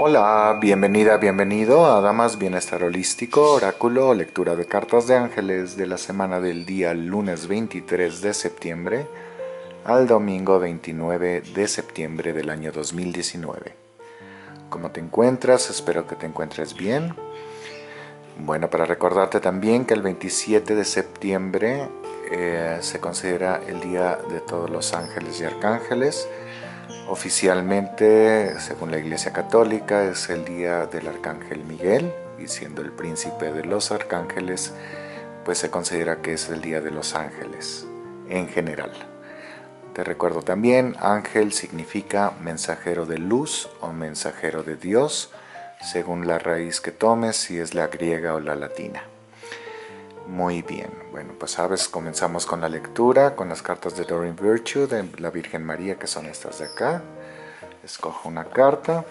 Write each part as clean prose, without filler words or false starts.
Hola, bienvenida, bienvenido a Damas Bienestar Holístico, Oráculo o Lectura de Cartas de Ángeles de la semana del día lunes 23 de septiembre al domingo 29 de septiembre del año 2019. ¿Cómo te encuentras? Espero que te encuentres bien. Bueno, para recordarte también que el 27 de septiembre se considera el Día de Todos los Ángeles y Arcángeles. Oficialmente, según la Iglesia Católica, es el día del Arcángel Miguel, y siendo el príncipe de los arcángeles, pues se considera que es el día de los ángeles en general. Te recuerdo también, ángel significa mensajero de luz o mensajero de Dios, según la raíz que tomes, si es la griega o la latina. Muy bien, bueno, pues sabes, comenzamos con la lectura, con las cartas de Doreen Virtue, de la Virgen María, que son estas de acá. Escojo una carta.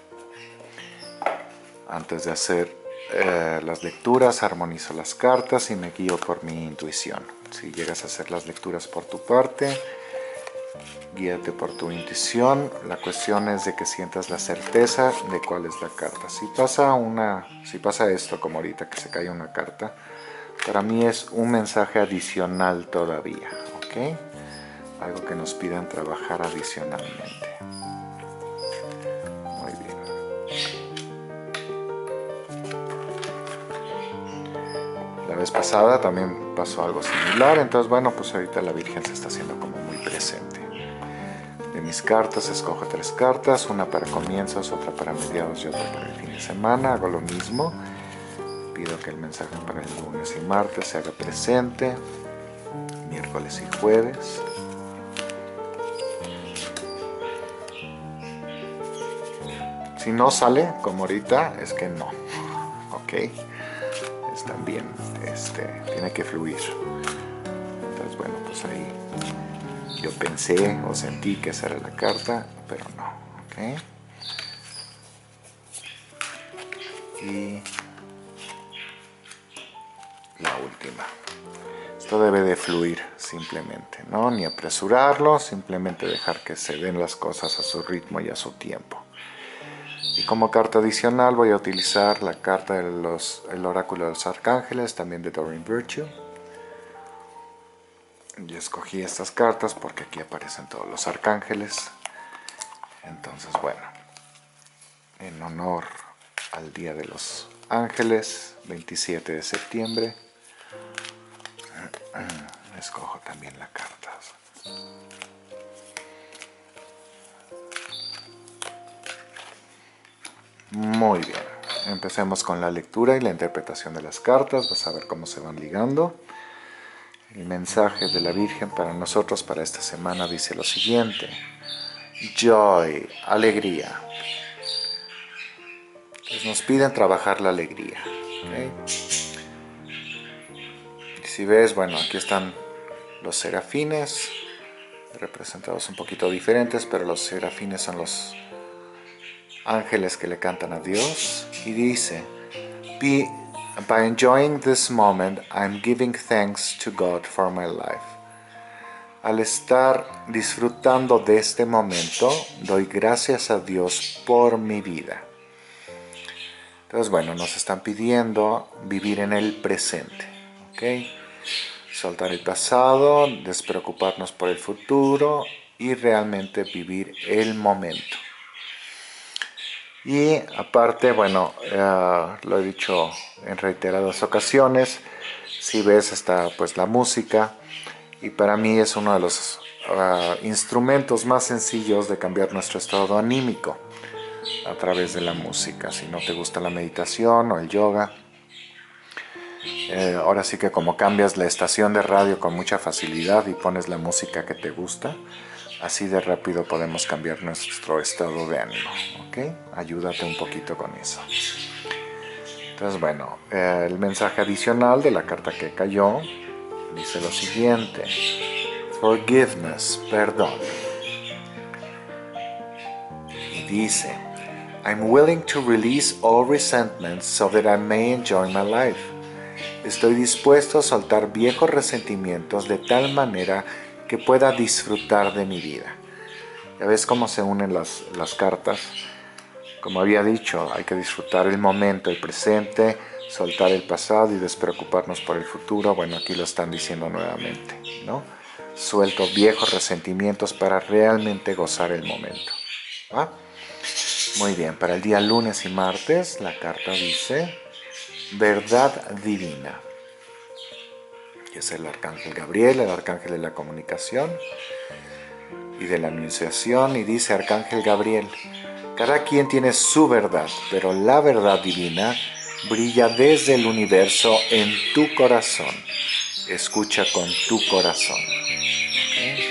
Antes de hacer las lecturas, armonizo las cartas y me guío por mi intuición. Si llegas a hacer las lecturas por tu parte, guíate por tu intuición. La cuestión es de que sientas la certeza de cuál es la carta. Si pasa esto, como ahorita que se cae una carta, para mí es un mensaje adicional todavía, ¿ok? Algo que nos pidan trabajar adicionalmente. Muy bien. La vez pasada también pasó algo similar, entonces bueno, pues ahorita la Virgen se está haciendo como muy presente. De mis cartas escojo 3 cartas, una para comienzos, otra para mediados y otra para el fin de semana. Hago lo mismo. Pido que el mensaje para el lunes y martes se haga presente, miércoles y jueves. Si no sale como ahorita, es que no, ¿ok? Es también, tiene que fluir. Entonces, bueno, pues ahí yo pensé o sentí que esa era la carta, pero no, ¿ok? Y la última. Esto debe de fluir simplemente, ¿no? Ni apresurarlo, simplemente dejar que se den las cosas a su ritmo y a su tiempo. Y como carta adicional voy a utilizar la carta el oráculo de los arcángeles, también de Doreen Virtue. Yo escogí estas cartas porque aquí aparecen todos los arcángeles. Entonces, bueno, en honor al Día de los Ángeles, 27 de septiembre, escojo también la carta. Muy bien, empecemos con la lectura y la interpretación de las cartas. Vas a ver cómo se van ligando. El mensaje de la Virgen para nosotros para esta semana dice lo siguiente: Joy, alegría. Pues nos piden trabajar la alegría, ¿okay? Y si ves, bueno, aquí están los serafines, representados un poquito diferentes, pero los serafines son los ángeles que le cantan a Dios. Y dice: By enjoying this moment, I'm giving thanks to God for my life. Al estar disfrutando de este momento, doy gracias a Dios por mi vida. Entonces, bueno, nos están pidiendo vivir en el presente, ¿ok? Soltar el pasado, despreocuparnos por el futuro y realmente vivir el momento. Y aparte, bueno, lo he dicho en reiteradas ocasiones, si ves está pues la música, y para mí es uno de los instrumentos más sencillos de cambiar nuestro estado anímico a través de la música. Si no te gusta la meditación o el yoga, ahora sí que como cambias la estación de radio con mucha facilidad y pones la música que te gusta, así de rápido podemos cambiar nuestro estado de ánimo, ¿ok? Ayúdate un poquito con eso. Entonces, bueno, el mensaje adicional de la carta que cayó dice lo siguiente: Forgiveness, perdón. Y dice: I'm willing to release all resentments so that I may enjoy my life. Estoy dispuesto a soltar viejos resentimientos de tal manera que pueda disfrutar de mi vida. Ya ves cómo se unen las cartas, Como había dicho, hay que disfrutar el momento, el presente, soltar el pasado y despreocuparnos por el futuro. Bueno, aquí lo están diciendo nuevamente, ¿no? Suelto viejos resentimientos para realmente gozar el momento. ¿Va? Muy bien, para el día lunes y martes la carta dice verdad divina. Y es el arcángel Gabriel, el arcángel de la comunicación y de la anunciación. Y dice arcángel Gabriel, cada quien tiene su verdad, pero la verdad divina brilla desde el universo en tu corazón. Escucha con tu corazón. ¿Okay?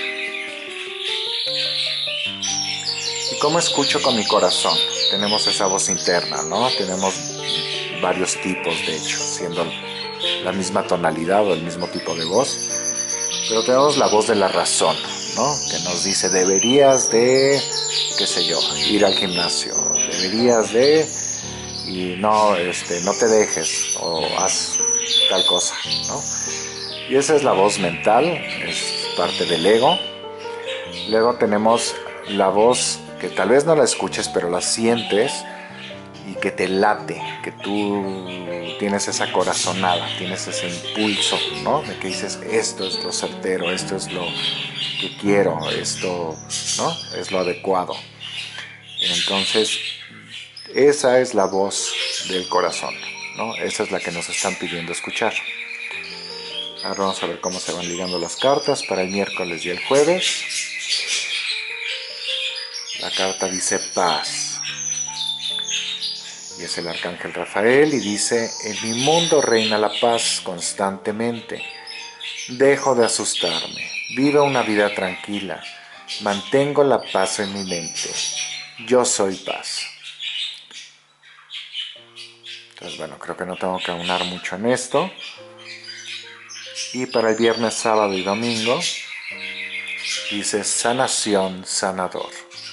¿Y cómo escucho con mi corazón? Tenemos esa voz interna, ¿no? Tenemos varios tipos, de hecho, siendo la misma tonalidad o el mismo tipo de voz. Pero tenemos la voz de la razón, ¿no? Que nos dice, deberías de, qué sé yo, ir al gimnasio. Deberías de, y no, no te dejes, o haz tal cosa, ¿no? Y esa es la voz mental, es parte del ego. Luego tenemos la voz que tal vez no la escuches, pero la sientes y que te late, que tú tienes esa corazonada, tienes ese impulso, ¿no? De que dices, esto es lo certero, esto es lo que quiero, esto, ¿no? Es lo adecuado. Entonces, esa es la voz del corazón, ¿no? Esa es la que nos están pidiendo escuchar. Ahora vamos a ver cómo se van ligando las cartas para el miércoles y el jueves. La carta dice paz. Y es el arcángel Rafael y dice, en mi mundo reina la paz constantemente. Dejo de asustarme. Vivo una vida tranquila. Mantengo la paz en mi mente. Yo soy paz. Entonces, bueno, creo que no tengo que aunar mucho en esto. Y para el viernes, sábado y domingo, dice sanación, sanador.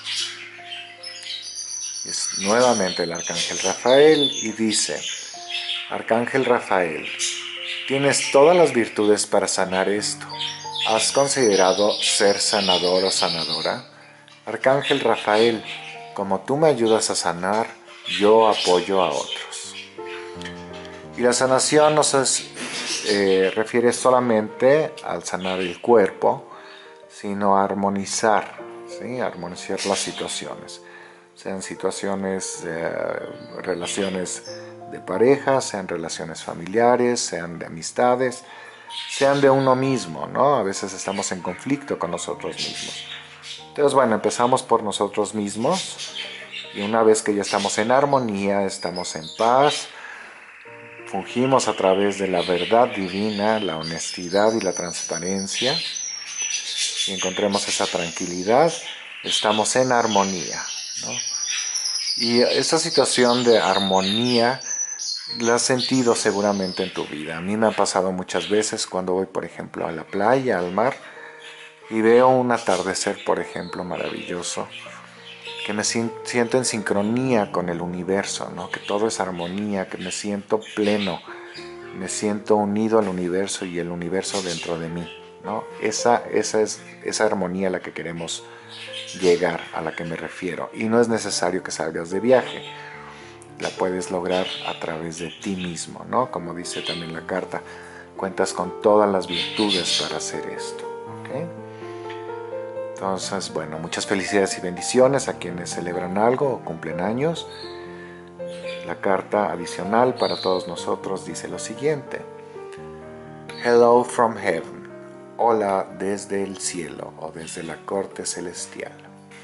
Es nuevamente el arcángel Rafael y dice, arcángel Rafael, tienes todas las virtudes para sanar esto. ¿Has considerado ser sanador o sanadora? Arcángel Rafael, como tú me ayudas a sanar, yo apoyo a otros. Y la sanación no se refiere solamente al sanar el cuerpo, sino a armonizar, ¿sí? Armonizar las situaciones. Sean situaciones, relaciones de pareja, sean relaciones familiares, sean de amistades, sean de uno mismo, ¿no? A veces estamos en conflicto con nosotros mismos. Entonces, bueno, empezamos por nosotros mismos y una vez que ya estamos en armonía, estamos en paz, fungimos a través de la verdad divina, la honestidad y la transparencia y encontremos esa tranquilidad, estamos en armonía, ¿no? Y esta situación de armonía la has sentido seguramente en tu vida. A mí me ha pasado muchas veces cuando voy, por ejemplo, a la playa, al mar, y veo un atardecer, por ejemplo, maravilloso, que me siento en sincronía con el universo, ¿no? Que todo es armonía, que me siento pleno, me siento unido al universo y el universo dentro de mí, ¿no? Esa es esa armonía a la que queremos llegar, a la que me refiero. Y no es necesario que salgas de viaje, la puedes lograr a través de ti mismo, ¿no? Como dice también la carta, cuentas con todas las virtudes para hacer esto, ¿ok? Entonces, bueno, muchas felicidades y bendiciones a quienes celebran algo o cumplen años. La carta adicional para todos nosotros dice lo siguiente: Hello from heaven. Hola desde el cielo o desde la corte celestial.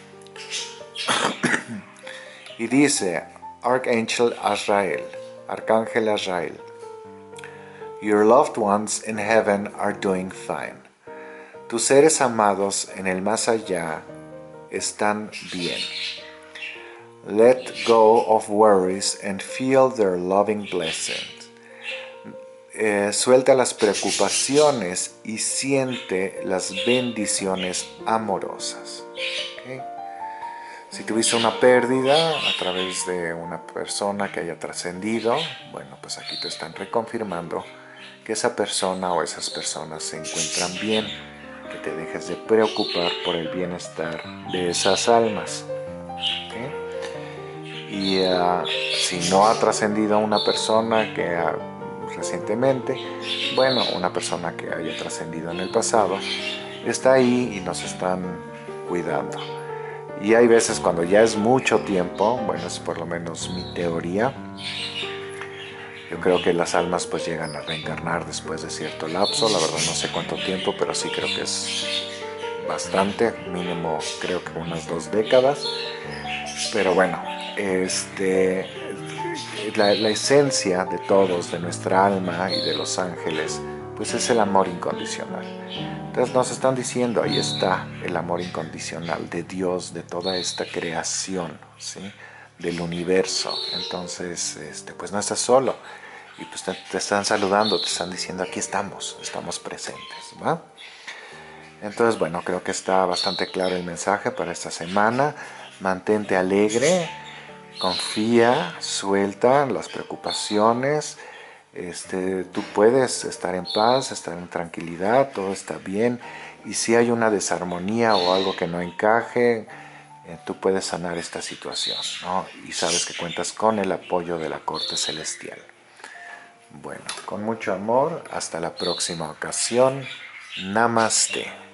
Y dice Archangel Azrael, Arcángel Azrael, Your loved ones in heaven are doing fine. Tus seres amados en el más allá están bien. Let go of worries and feel their loving blessings. Suelta las preocupaciones y siente las bendiciones amorosas. ¿Okay? Si tuviste una pérdida a través de una persona que haya trascendido, bueno, pues aquí te están reconfirmando que esa persona o esas personas se encuentran bien, que te dejes de preocupar por el bienestar de esas almas. ¿Okay? Y si no ha trascendido una persona que recientemente, bueno, una persona que haya trascendido en el pasado, está ahí y nos están cuidando. Y hay veces cuando ya es mucho tiempo, bueno, es por lo menos mi teoría, yo creo que las almas pues llegan a reencarnar después de cierto lapso, la verdad no sé cuánto tiempo, pero sí creo que es bastante, mínimo creo que unas 2 décadas. Pero bueno, la esencia de todos, de nuestra alma y de los ángeles, pues es el amor incondicional. Entonces nos están diciendo, ahí está el amor incondicional de Dios, de toda esta creación, ¿sí? Del universo. Entonces, pues no estás solo. Y pues te están saludando, te están diciendo, aquí estamos presentes, ¿va? Entonces, bueno, creo que está bastante claro el mensaje para esta semana. Mantente alegre, confía, suelta las preocupaciones. Tú puedes estar en paz, estar en tranquilidad, todo está bien. Y si hay una desarmonía o algo que no encaje, tú puedes sanar esta situación, ¿no? Y sabes que cuentas con el apoyo de la corte celestial. Bueno, con mucho amor, hasta la próxima ocasión. Namaste.